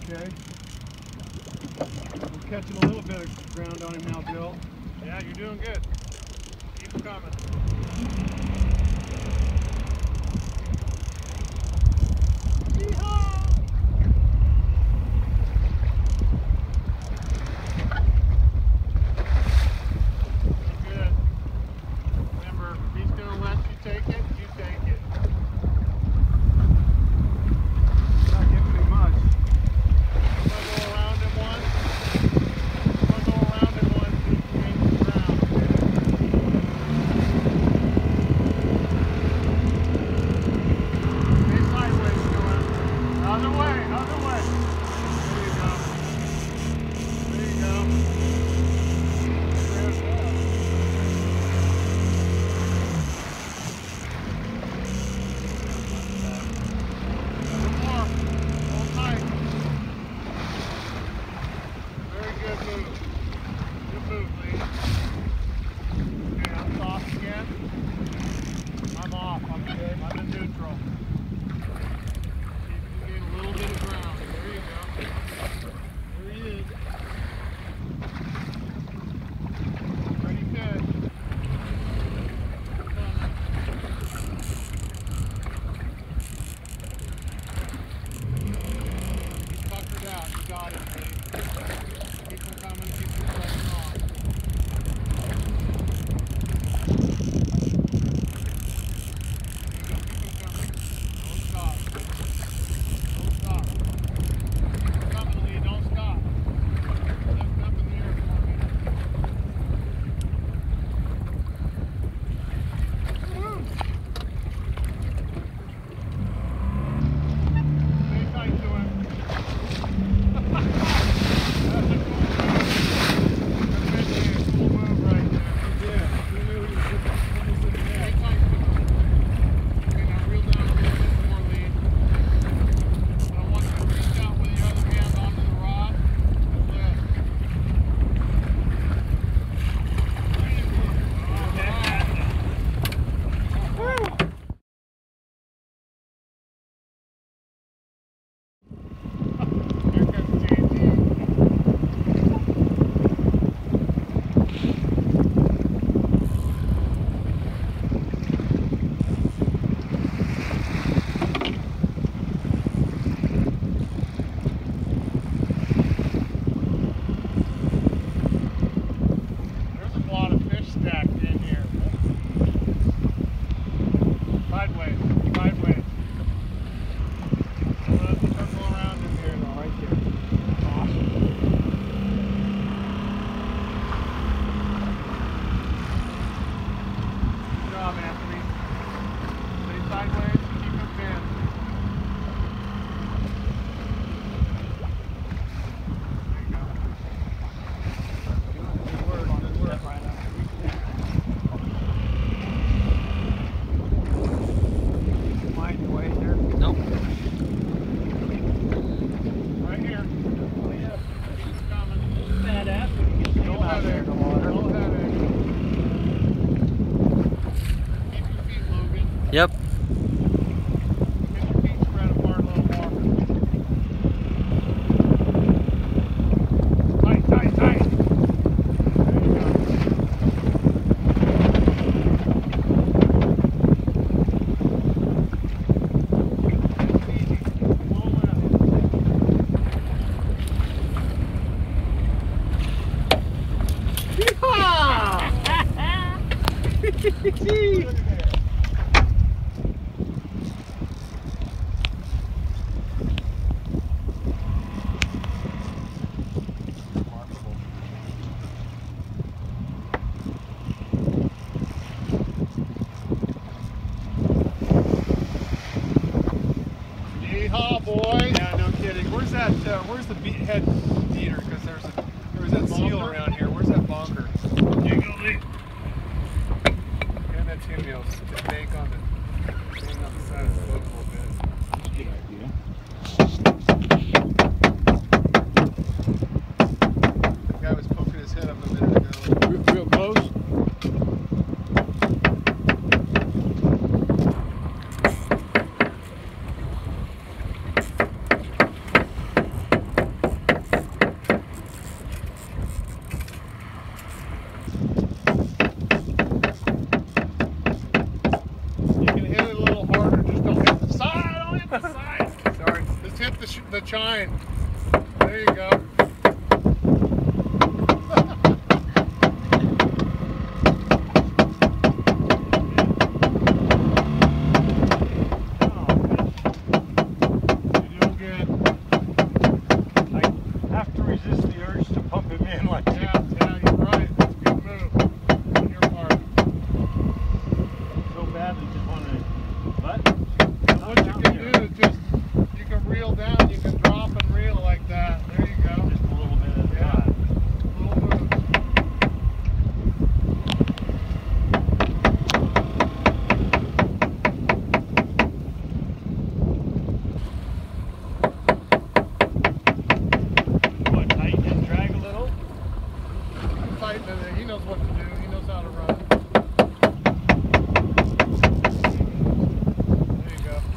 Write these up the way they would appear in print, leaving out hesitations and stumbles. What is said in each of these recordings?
Okay. We're catching a little bit of ground on him now, Bill. Yeah, you're doing good. Keep them coming. Yeehaw! Good. Remember, if he's going to let you take it, you take it. Not giving me much. I'm going to go around him once. I'm going to go around him once so he can gain the ground. Stay sideways, Dylan. Other way, other way. There you go. There you go. There's that. One more. Hold tight. Very good move. Good move, Lee. Okay, I'm soft again. I'm off. I'm in neutral. See if you can gain a little bit of ground. There you go. There he is. Ready fish. He's puckered out. You got it, Lee. Keep him coming. Keep him pressing on. Keep him coming. Don't stop. Don't stop. Keep coming, Lee. Don't stop. Lift up in the air for me. Woo! Stay tight to him. That's a cool move. That's a cool move right there. Yeah, he knew he was in the Stay net. tight to him. Okay, now reel down a little bit more, Lee. But I want you to reach out with your other hand onto the rod and lift. Woo! Here comes JT. There's a lot of fish stacked in here. Sideways, sideways. Let's circle around in here though, right there. Awesome. Good job, Anthony. Stay sideways and keep him pinned. There you go. Good work, good work. Mind your way here. Nope. Right here. Oh, yeah. Keep him coming. Bad ass when you get the Don't out have there it. in the water. Don't have it. Keep your feet, Logan. Yep. Get your feet spread apart a little more. Tight, tight, tight. There you go. Easy. Full lift. Look at there. Remarkable. Yeehaw, boy! Yeah, no kidding. Where's that? Where's the head beater? Because there was that seal Bonker? around here. Where's that bonker? There you go, Lee. And that's him, you know, the bank on the side of the boat a little bit. That's a good idea. The guy was poking his head up a minute ago. Real close. the chine. There you go. He knows what to do. He knows how to run. There you go.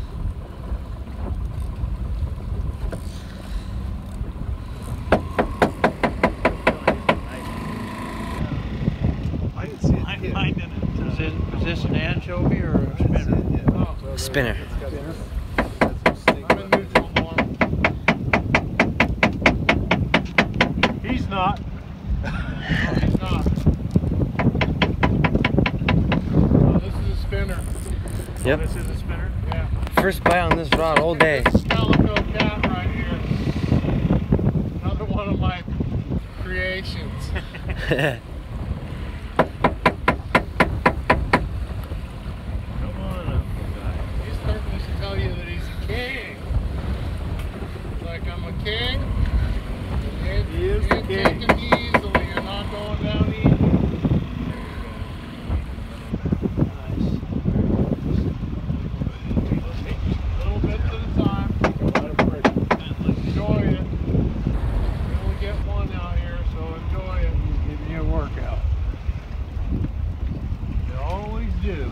I didn't see it. Mine didn't. Is this an anchovy or a spinner? Oh, Spinner. I'm in neutral one. He's not. He's not. This is a spinner. Yep. This is a spinner? Yeah. First bite on this rod all day. This calico cat right here. Another one of my creations. Come on up, guy. He's starting to tell you that he's a king. It's like, I'm a king. He is the king. Taking it easily. You're not going down easy. A little bit at a time. Enjoy it. You only get one out here, so enjoy it. Give me a workout. You always do.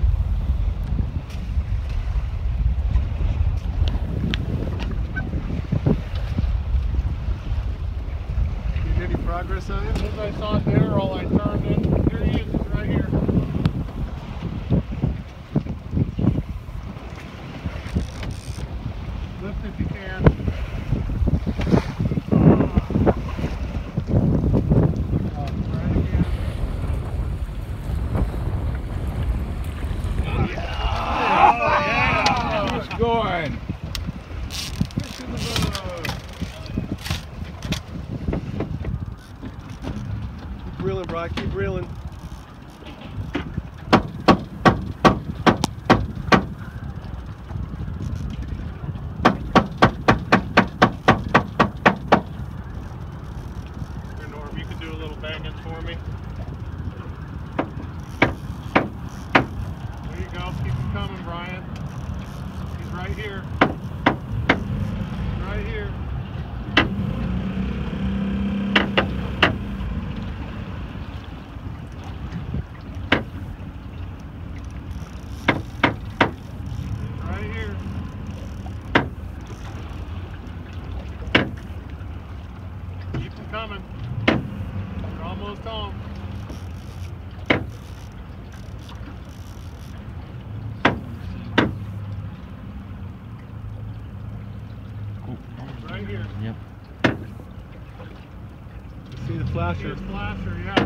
Any progress on As it? soon as I saw Daryl, I turned in. Here he is, he's right here. Lift if you can. Right again. Yeah! He's going. Fish in the boat. Keep reeling, Brock. Keep reeling. Here, Norm, you can do a little banging for me. There you go. Keep him coming, Brian. He's right here. He's right here. Right here. Keep them coming. You're almost home. Right here. Yep. See the flasher. Here's flasher, yeah.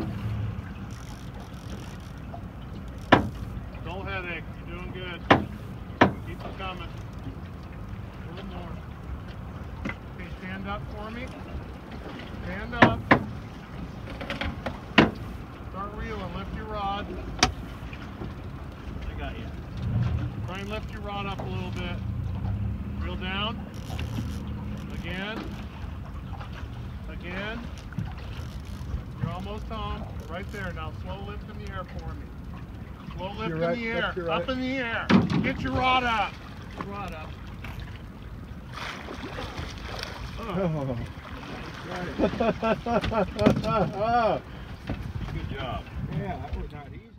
No headache. You're doing good. Keep them coming. A little more. Okay, stand up for me. Stand up. Start reeling. Lift your rod. I got you. Try and lift your rod up a little bit. Reel down. Again. Again. You're almost home. Right there. Now slow lift in the air for me. Slow lift You're in right, the air. you're right. Up in the air. Get your rod up. Get your rod up. Oh. Good job. Yeah, that was not easy.